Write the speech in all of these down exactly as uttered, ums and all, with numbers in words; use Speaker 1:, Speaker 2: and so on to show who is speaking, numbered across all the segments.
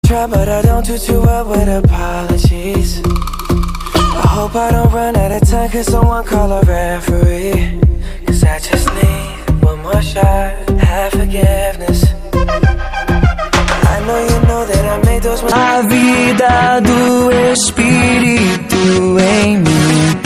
Speaker 1: Try, but I don't do too well with apologies. I hope I don't run out of time, cause someone call a referee. Cause I just need one more shot, have forgiveness. I know you know that I made those.
Speaker 2: A vida do Espírito em mim.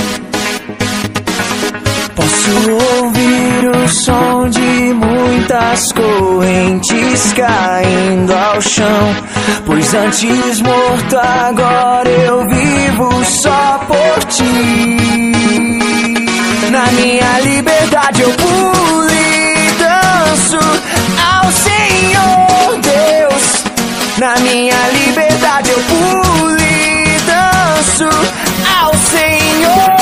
Speaker 2: Posso ouvir o som de muitas correntes caindo ao chão. Pois antes morto, agora eu vivo só por ti. Na minha liberdade eu pulo e danço ao Senhor Deus. Na minha liberdade eu pulo e danço ao Senhor.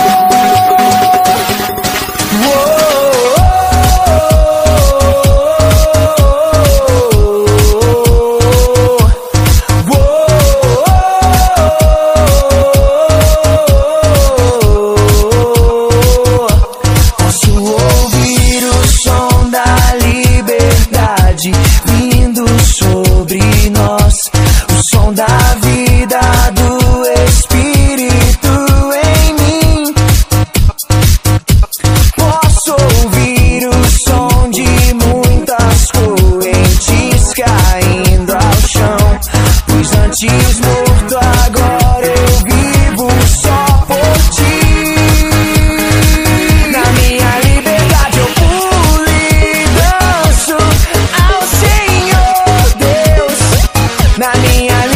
Speaker 2: Vindo sobre nós, o som da vida do Espírito em mim. Posso ouvir o som de muitas correntes caindo ao chão. Pois antes morto, agora eu vivo só por ti. Na minha liberdade eu pulo e danço ao Senhor Deus. Na minha